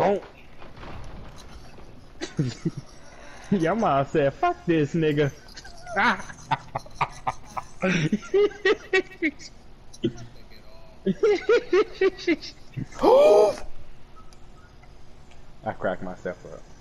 Don't. Your mom said, fuck this nigga. I cracked myself up.